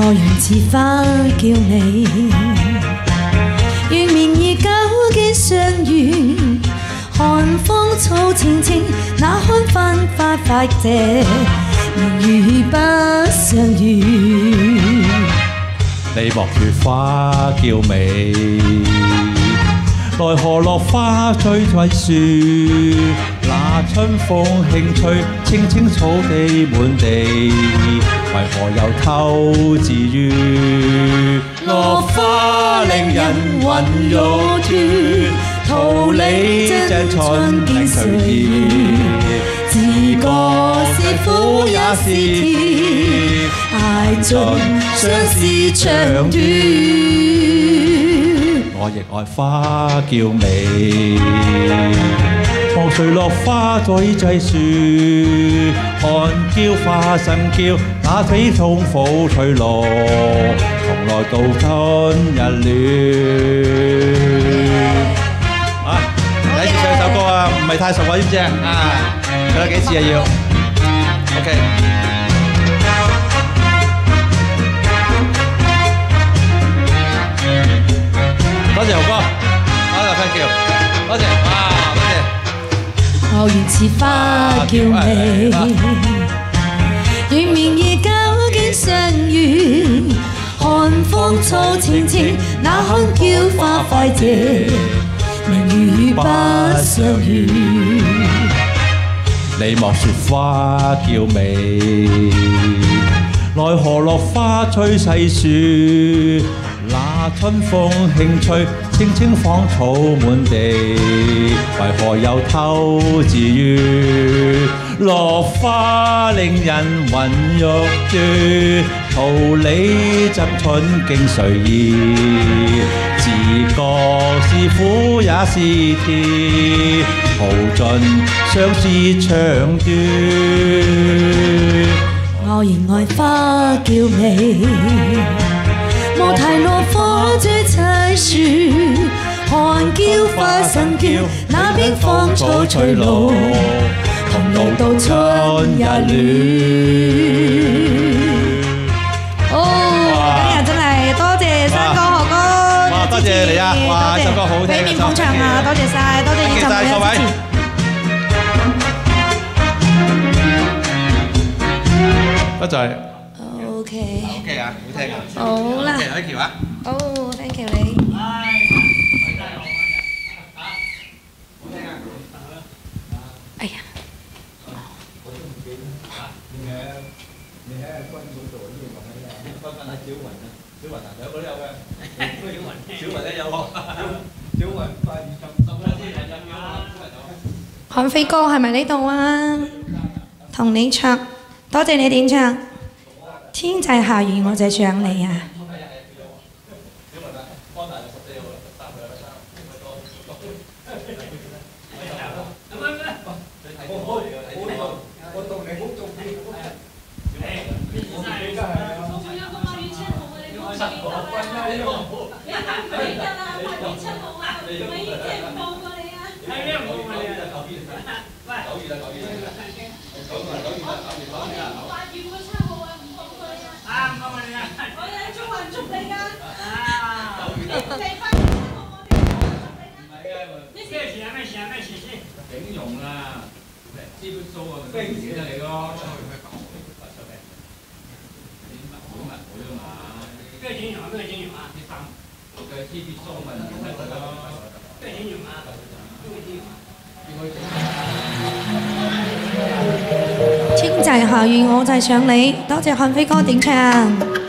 我緣似花嬌美，願明月久見相遇，寒風草青青，那看繁花快謝，明月不相遇。 你莫說花嬌美，奈何落花追追樹。那春風輕吹，青青草地滿地，為何又偷自語？落花令人魂欲斷，桃李這春景隨意。自覺是苦也是甜，捱盡相思長短。我亦愛花嬌美，望誰落花在際樹，看嬌花新嬌，那飛痛撫翠綠，從來到今日戀。啊！第一次唱首歌啊，唔係太熟啊，知唔知啊？唱咗幾次啊要 ？OK。多謝豪哥，多謝 thank you， 多謝哇，多謝。 我緣似花嬌美，願明月久見相遇，寒風草青青，那看嬌花快謝，明月不相遇。 你莫說花嬌美，奈何落花吹細樹。那春風輕吹，青青芳草滿地，為何又偷自語？落花令人魂欲斷，桃李贈春景隨意。自覺是苦也是甜，耗盡相思長短。 我仍愛花嬌美，莫提落花追砌樹，看嬌花新嬌，那邊芳草翠綠，同路到春日暖。今日真係多謝山哥學哥， 哇！多謝你啊！哇！首歌好聽嘅， 俾面捧場啊！多謝晒，多謝演奏會嘅支持。 多謝。 OK。 OK 啊，好聽啊。 好啦。 多謝Vicky啊。 好 ，thank you 你。哎呀。你喺軍嗰度呢個喺啊？軍喺小雲啊，小雲啊，兩個都有嘅。小雲咧有學，小雲快啲浸啦。漢飛哥係咪呢度啊？同你唱，多謝你點唱。天際下雨我就想你啊！ 整容啊，資本數啊，咪記得你咯。本物會啊嘛。咩整容啊？咩整容啊？啲衫嘅資本數咪記得佢咯。咩整容啊？ 天際下雨我就想你，多謝漢飛哥點唱。